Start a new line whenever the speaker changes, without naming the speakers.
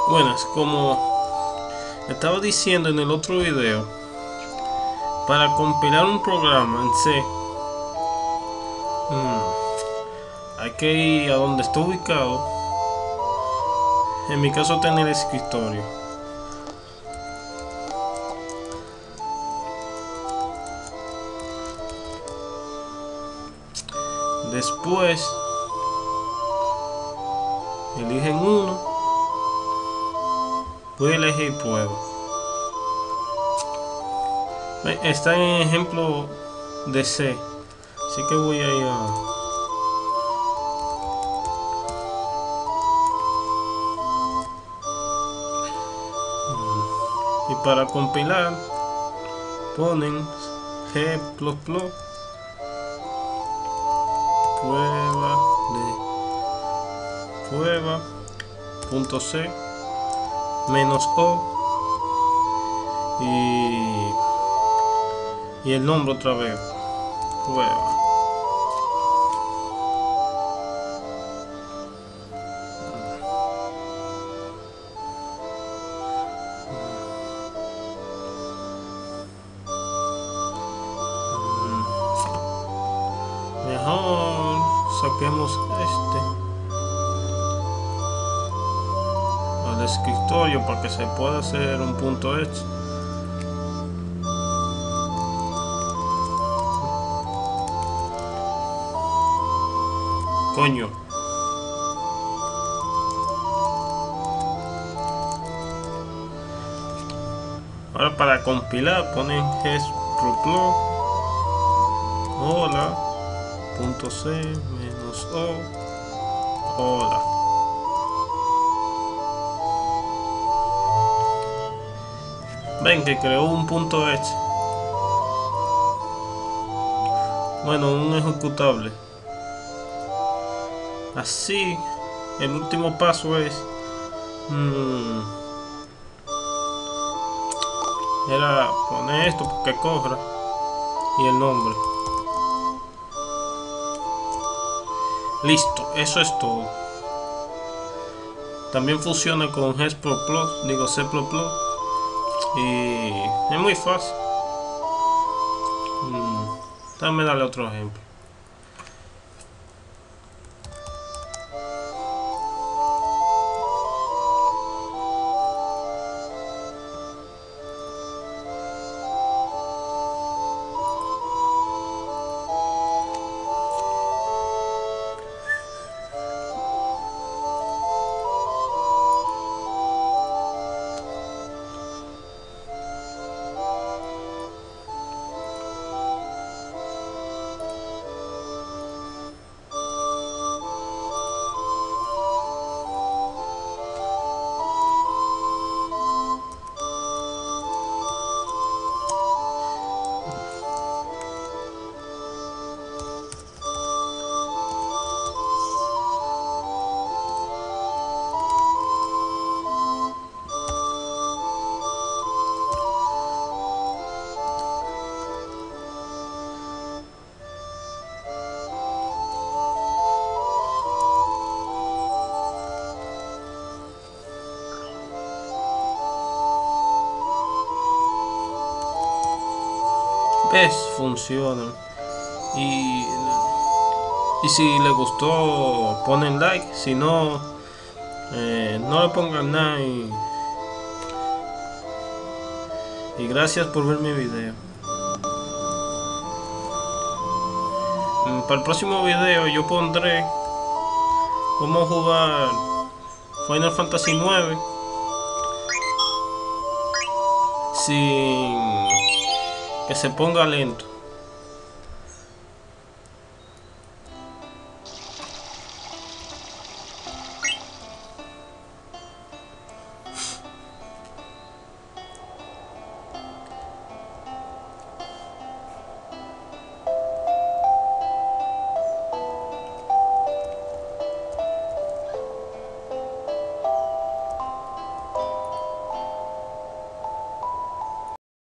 Buenas, como estaba diciendo en el otro video, para compilar un programa en C, hay que ir a donde está ubicado. En mi caso está en el escritorio. Después eligen uno. Voy a elegir prueba. Está en ejemplo de C, así que voy a ir y para compilar ponen G++ prueba de prueba.c -o y el nombre otra vez, prueba. Mejor saquemos al escritorio para que se pueda hacer un punto H. Coño. Ahora para compilar ponen G++ hola.c -o hola. Ven que creó un punto H. Bueno, un ejecutable. Así, el último paso es era poner esto porque corra y el nombre. Listo, eso es todo. También funciona con C++, y es muy fácil. Déjame darle otro ejemplo. ¿Ves? Funciona. Y si les gustó, ponen like. Si no, no le pongan nada. Y gracias por ver mi video. Para el próximo video yo pondré cómo jugar Final Fantasy 9 sin que se ponga lento.